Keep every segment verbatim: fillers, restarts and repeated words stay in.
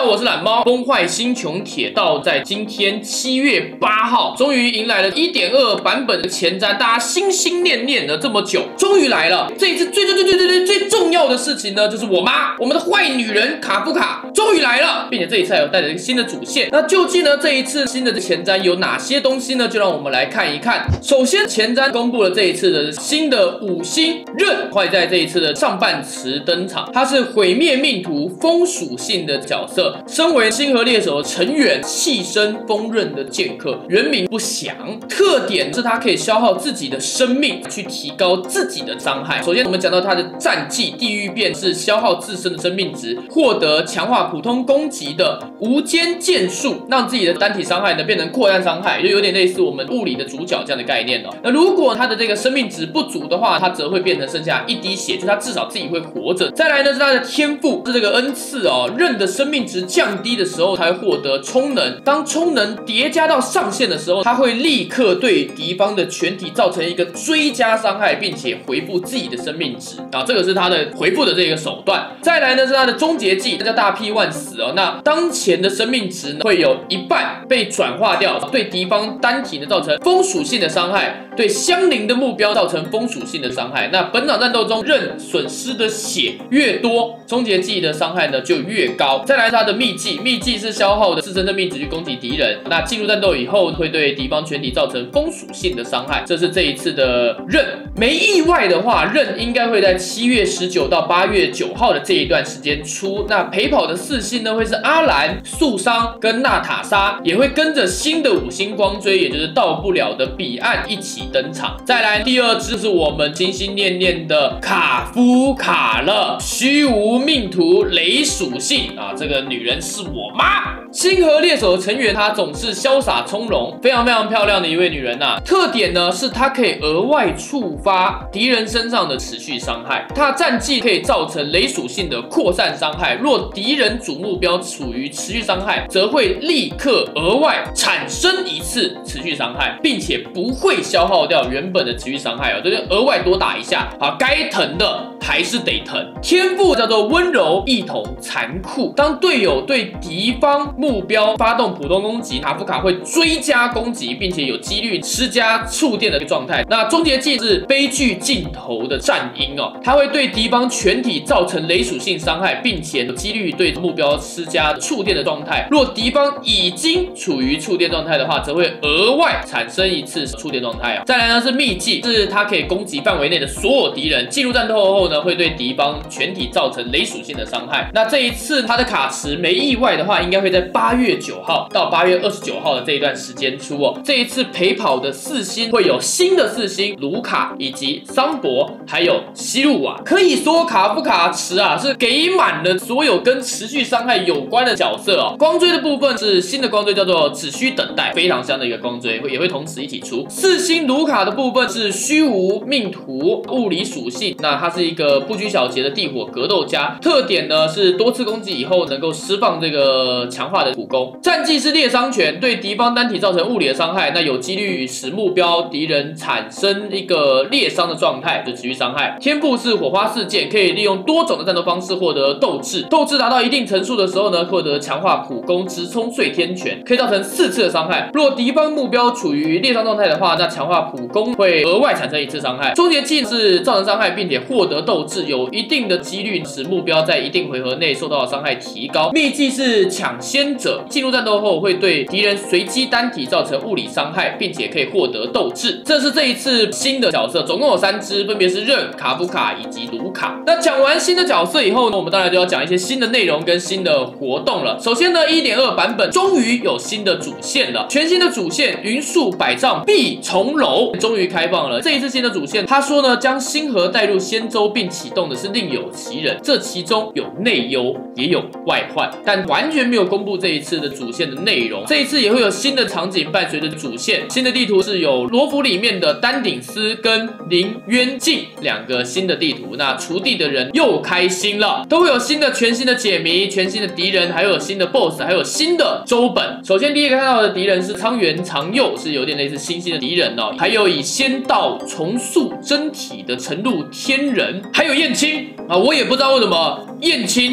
我是懒猫。崩坏星穹铁道在今天七月八号，终于迎来了 一点二 版本的前瞻，大家心心念念了这么久，终于来了。这一次最最最最最最最重要的事情呢，就是我妈，我们的坏女人卡夫卡终于来了，并且这一次还有带着一个新的主线。那究竟呢，这一次新的前瞻有哪些东西呢？就让我们来看一看。首先，前瞻公布了这一次的新的五星刃会在这一次的上半池登场，它是毁灭命途风属性的角色，身为星河猎手成员，弃身锋刃的剑客，原名不详。特点是它可以消耗自己的生命去提高自己的伤害。首先，我们讲到它的战技地狱变是消耗自身的生命值，获得强化普通攻击的无间剑术，让自己的单体伤害呢变成扩散伤害，就有点类似我们物理的主角这样的概念哦。那如果它的这个生命值不足的话，它则会变成剩下一滴血，就是它至少自己会活着。再来呢是它的天赋，是这个恩赐哦，刃的生命值降低的时候，它会获得充能。当充能叠加到上限的时候，它会立刻对敌方的全体造成一个追加伤害，并且回复自己的生命值啊，这个是它的回复的这个手段。再来呢是它的终结技，它叫大劈万死哦。那当前的生命值呢会有一半被转化掉，对敌方单体呢造成风属性的伤害，对相邻的目标造成风属性的伤害。那本场战斗中刃损失的血越多，终结技的伤害呢就越高。再来是它的秘技，秘技是消耗的自身生命值去攻击敌人，那进入战斗以后会对敌方全体造成风属性的伤害，这是这一次的刃。没意外的话，刃应该会在七月十九到八月九号的这一段时间出。那陪跑的四星呢会是阿兰、素桑跟娜塔莎，也会跟着新的五星光锥，也就是到不了的彼岸一起登场。再来第二支是我们心心念念的卡夫卡了，虚无命途雷属性啊，这个女人是我妈。星河猎手的成员，她总是潇洒从容，非常非常漂亮的一位女人呐、啊。特点呢是她可以额外触发敌人身上的持续伤害，她的战技可以造成雷属性的扩散伤害。若敌人主目标处于持续伤害，则会立刻额外产生一次持续伤害，并且不会消耗掉原本的持续伤害哦，就是额外多打一下啊，该疼的还是得疼。天赋叫做温柔、一统、残酷。当队友对敌方目标发动普通攻击，卡夫卡会追加攻击，并且有几率施加触电的状态。那终结技是悲剧尽头的战音哦，它会对敌方全体造成雷属性伤害，并且有几率对目标施加触电的状态。若敌方已经处于触电状态的话，则会额外产生一次触电状态哦。再来呢是秘技，是它可以攻击范围内的所有敌人，进入战斗后呢会对敌方全体造成雷属性的伤害。那这一次它的卡池没意外的话，应该会在八月九号到八月二十九号的这一段时间出哦。这一次陪跑的四星会有新的四星卢卡以及桑博，还有西路瓦。可以说卡夫卡池啊是给满了所有跟持续伤害有关的角色哦。光锥的部分是新的光锥，叫做只需等待，非常香的一个光锥，也会同时一起出。四星卢卡的部分是虚无命途物理属性，那它是一个不拘小节的地火格斗家，特点呢是多次攻击以后能够释放这个强化的普攻。战技是猎伤拳，对敌方单体造成物理的伤害，那有几率使目标敌人产生一个猎伤的状态，就持续伤害。天赋是火花四剑，可以利用多种的战斗方式获得斗志，斗志达到一定层数的时候呢，获得强化普攻直冲碎天拳，可以造成四次的伤害。若敌方目标处于猎伤状态的话，那强化普攻会额外产生一次伤害。终结技是造成伤害并且获得斗志，有一定的几率使目标在一定回合内受到的伤害提高。秘技是抢先者，进入战斗后会对敌人随机单体造成物理伤害，并且可以获得斗志。这是这一次新的角色，总共有三只，分别是刃、卡夫卡以及卢卡。那讲完新的角色以后呢，我们当然就要讲一些新的内容跟新的活动了。首先呢 一点二 版本终于有新的主线了，全新的主线云树百丈碧重楼终于开放了。这一次新的主线，他说呢将星河带入仙州并启动的是另有其人，这其中有内忧也有外患，但完全没有公布这一次的主线的内容。这一次也会有新的场景伴随着主线，新的地图是有罗浮里面的丹顶斯跟林渊镜两个新的地图。那锄地的人又开心了，都会有新的全新的解谜、全新的敌人，还有新的 B O S S， 还有新的周本。首先第一个看到的敌人是苍原长佑，是有点类似新兴的敌人哦。还有以仙道重塑真体的晨露天人，还有燕青啊，我也不知道为什么燕青在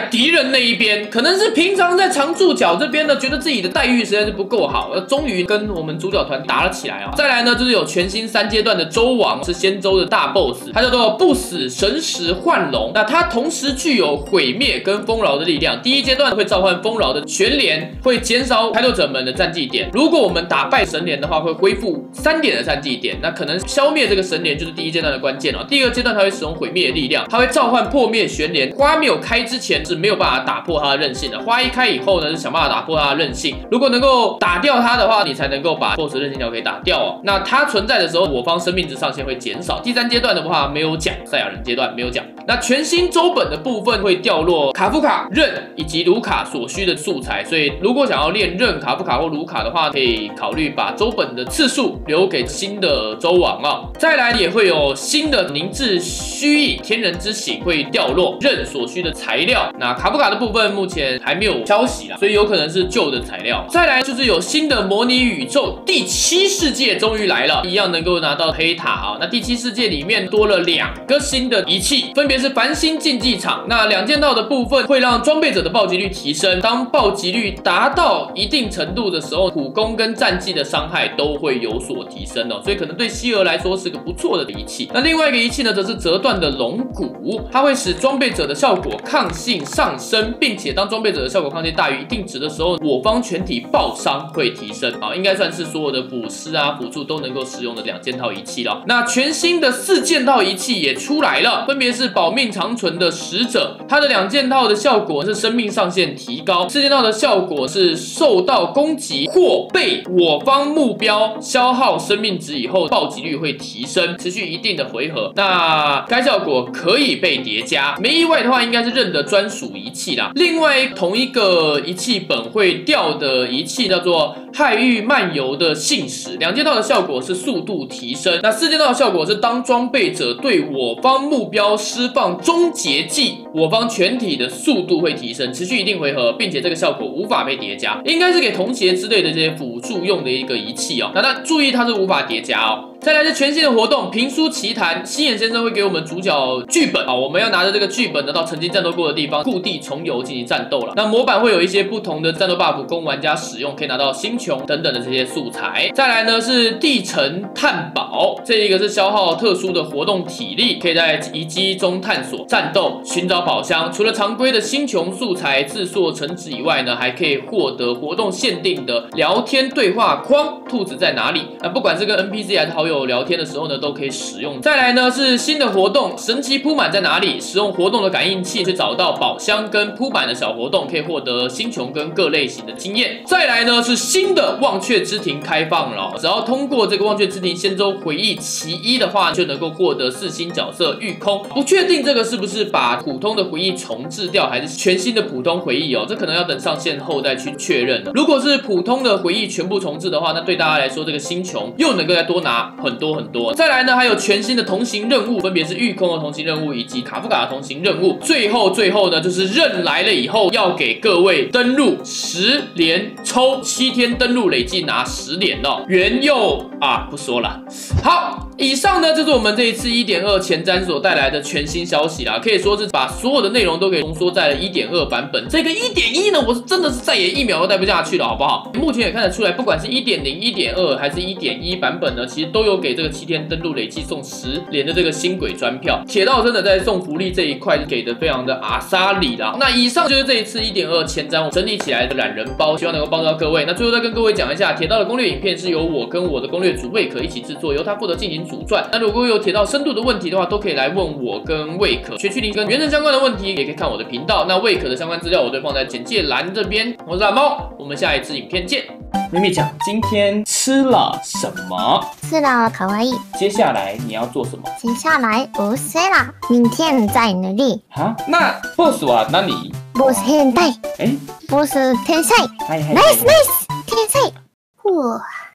在敌人那一边，可能是平常在常驻角这边呢，觉得自己的待遇实在是不够好，终于跟我们主角团打了起来啊。再来呢，就是有全新三阶段的周王，是仙州的大 boss， 它叫做不死神石幻龙。那它同时具有毁灭跟丰饶的力量。第一阶段会召唤丰饶的全连，会减少开拓者们的战绩点。如果我们打败神连的话，会恢复三点的战绩点。那可能消灭这个神连就是第一阶段的关键哦。第二阶段它会使用毁灭的力量，它会召唤破灭玄连。花没有开之前是没有办法打破它的韧性的，花一开以后呢，是想办法打破它的韧性。如果能够打掉它的话，你才能够把 boss 韧性条给打掉哦。那它存在的时候，我方生命值上限会减少。第三阶段的话没有讲，赛亚人阶段没有讲。那全新周本的部分会掉落卡夫卡、刃以及卢卡所需的素材，所以如果想要练刃、卡夫卡或卢卡的话，可以考虑把周本的次数留给新的周王啊。再来也会有新的凝滞虚影天人之醒会掉落刃所需的材料。那卡夫卡的部分目前还没有消息啦，所以有可能是旧的材料。再来就是有新的模拟宇宙第七世界终于来了，一样能够拿到黑塔啊。那第七世界里面多了两个新的仪器，分别是繁星竞技场。那两件套的部分会让装备者的暴击率提升，当暴击率达到一定程度的时候，普攻跟战技的伤害都会有所提升哦，所以可能对希尔来说是个不错的仪器。那另外一个仪器呢，则是折断的龙骨，它会使装备者的效果抗性上升，并且当装备者的效果抗性大于一定值的时候，我方全体爆伤会提升啊，应该算是所有的补师啊、辅助都能够使用的两件套仪器了。那全新的四件套仪器也出来了，分别是保命长存的使者，它的两件套的效果是生命上限提高，四件套的效果是受到攻击或被我方目标消耗生命值以后，暴击率会提升，持续一定的回合。那该效果可以被叠加，没意外的话，应该是刃的专属仪器啦。另外，同一个仪器本会掉的仪器叫做害域漫游的信使，两件套的效果是速度提升。那四件套的效果是当装备者对我方目标施放终结技，我方全体的速度会提升，持续一定回合，并且这个效果无法被叠加，应该是给铜鞋之类的这些辅助用的一个仪器哦。那它注意它是无法叠加哦。再来是全新的活动评书奇谈，西眼先生会给我们主角剧本啊，我们要拿着这个剧本呢到曾经战斗过的地方故地重游进行战斗了。那模板会有一些不同的战斗 buff 供玩家使用，可以拿到星穹等等的这些素材。再来呢是地城探宝，这一个是消耗特殊的活动体力，可以在遗迹中探索战斗、寻找宝箱。除了常规的星穹素材、自塑城址以外呢，还可以获得活动限定的聊天对话框。兔子在哪里？那不管是跟 N P C 还是好友聊天的时候呢，都可以使用。再来呢是新的活动，神奇铺满在哪里？使用活动的感应器去找到宝箱跟铺满的小活动，可以获得星穹跟各类型的经验。再来呢是新的忘却之庭开放了，只要通过这个忘却之庭仙州回忆其一的话，就能够获得四星角色御空。不确定这个是不是把普通的回忆重置掉，还是全新的普通回忆哦？这可能要等上线后再去确认了。如果是普通的回忆全部重置的话，那对大家来说这个星穹又能够再多拿很多很多。再来呢还有全新的同行任务，分别是御空的同行任务以及卡夫卡的同行任务。最后最后呢就是刃来了以后要给各位登录十连抽，七天登录累计拿十连哦。原佑啊不说了。好，以上呢就是我们这一次 一点二 前瞻所带来的全新消息啦，可以说是把所有的内容都给浓缩在了 一点二 版本。这个 一点一 呢我是真的是再也一秒都待不下去了，好不好？目前也看得出来，不管是 一点零、一点二 还是 一点一 版本呢，其实都有给这个七天登录累计送十连的这个新轨专票。铁道真的在送福利这一块给的非常的阿莎里啦。那以上就是这一次 一点二 前瞻我整理起来的懒人包，希望能够帮助到各位。那最后再跟各位讲一下，铁道的攻略影片是由我跟我的攻略主魏可一起制作，由他负责进行主传。那如果有铁道深度的问题的话，都可以来问我跟魏可。学区零跟原神相关的问题也可以看我的频道。那魏可的相关资料我都放在简介栏这边。我是懒猫，我们下一支影片见。咪咪讲，今天吃了什么？ 吃了卡哇伊。 接下来你要做什么？ 接下来不是啦，明天再努力。 啊？那 boss は何？ boss 変態。 哎 boss 天才。 はいはいはい。 ナイスナイス天才。哇。